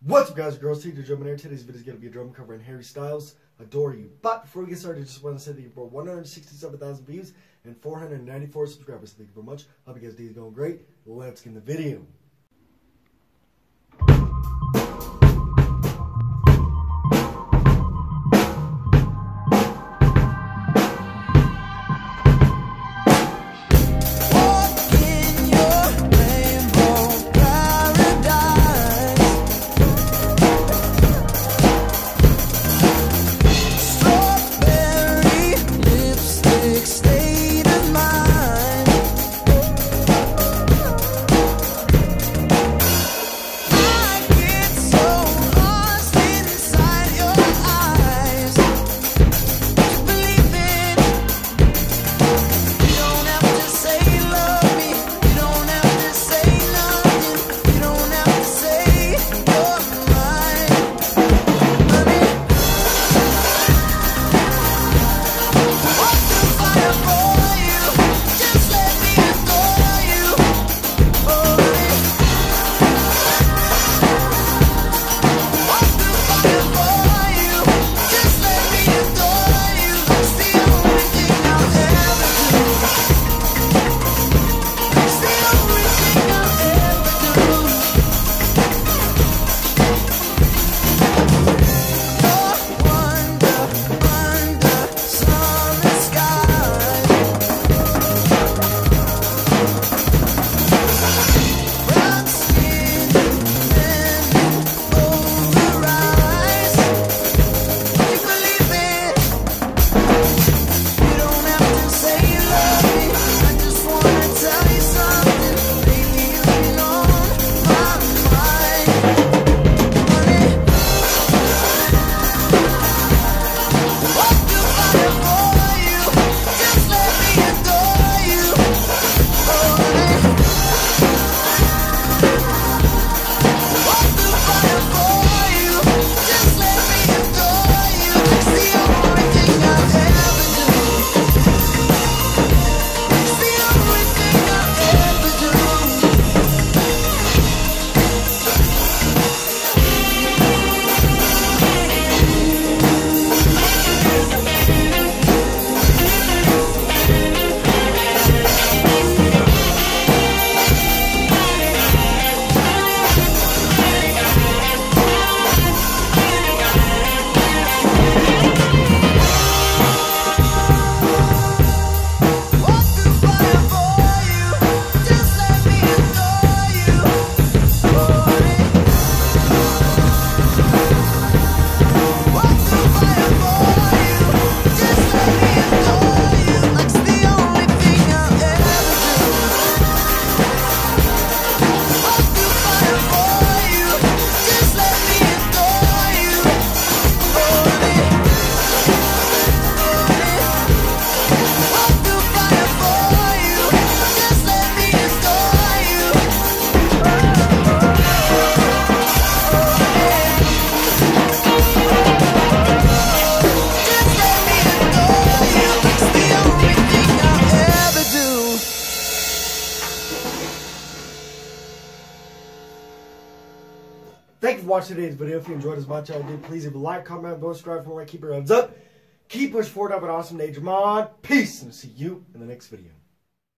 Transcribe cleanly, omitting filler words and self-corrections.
What's up, guys and girls? TJ Jumping here. Today's video is going to be a drum cover in Harry Styles' Adore You. But before we get started, I just want to say that you brought 167,000 views and 494 subscribers. Thank you very much. Hope you guys' day is going great. Let's get in the video. Thank you for watching today's video. If you enjoyed as much as I did, please leave a like, comment, and subscribe for more. Keep your heads up. Keep pushing forward. Have an awesome day, Jamon. Peace, and see you in the next video.